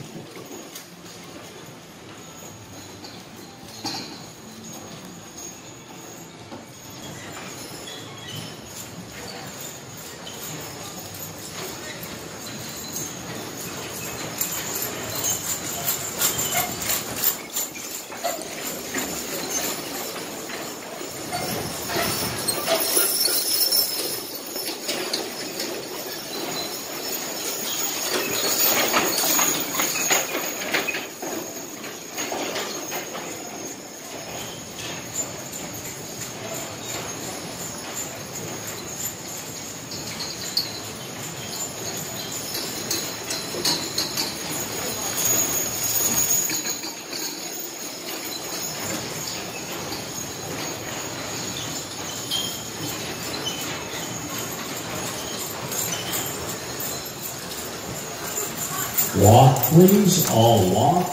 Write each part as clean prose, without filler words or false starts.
Walk, please. All walk.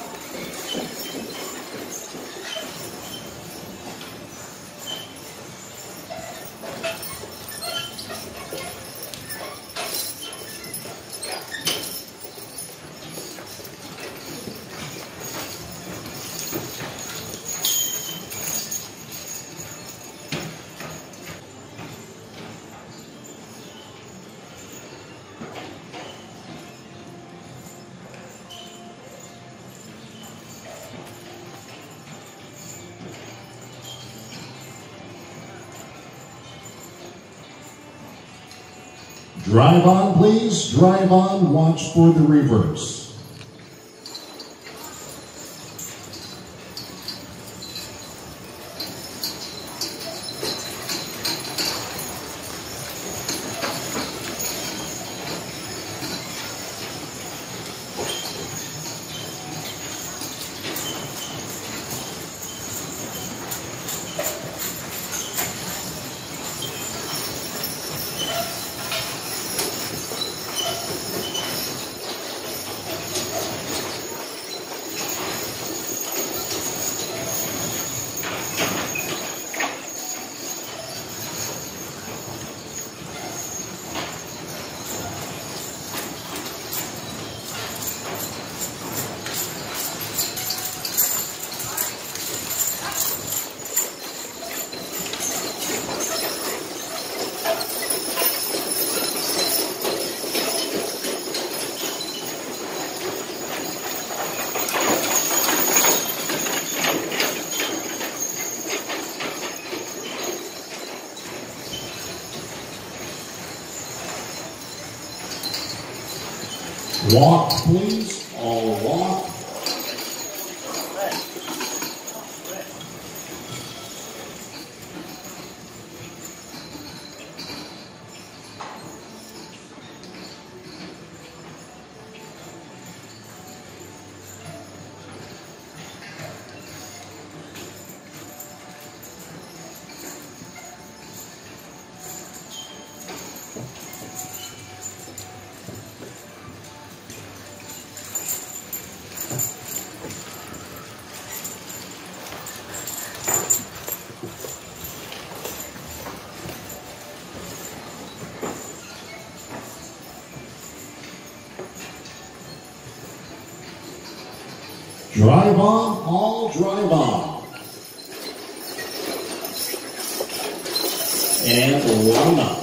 Drive on, please. Drive on. Watch for the reverse. Walk, please. All walk. Drive on, all drive on. And line up.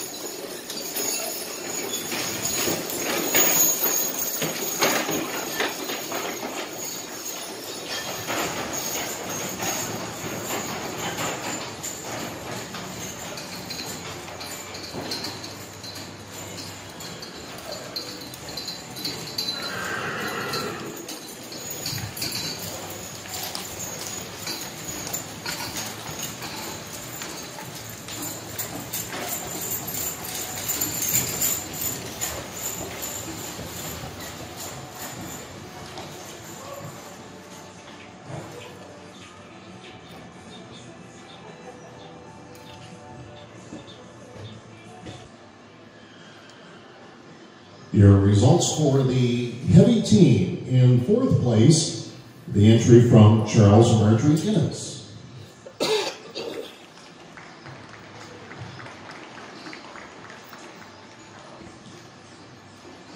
Your results for the heavy team. In fourth place, the entry from Charles Marjorie Guinness.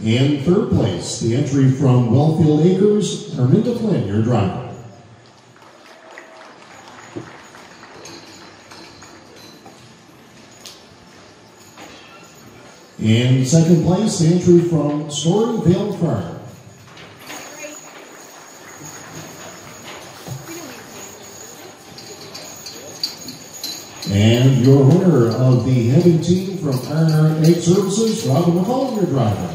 And third place, the entry from Wellfield Acres, Arminda Flynn, your driver. In second place, the entry from Storyvale Farm. And your winner of the heavy team from R&R Egg Services, Robin McCall, your driver.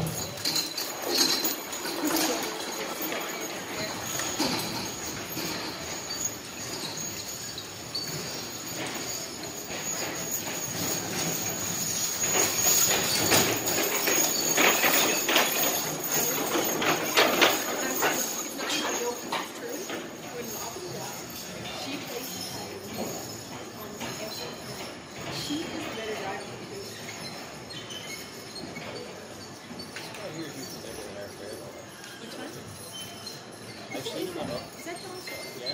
I've seen them up. Is that also? Yeah.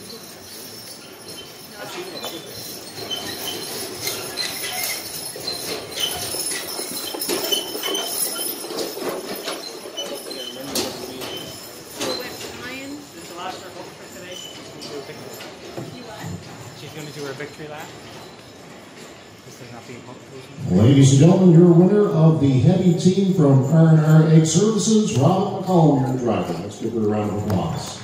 I've seen them up there. This is the last her hope for today. She's going to do her victory lap. Ladies and gentlemen, your winner of the heavy team from R&R Egg Services, Robin McCall, your driver. Let's give her a round of applause.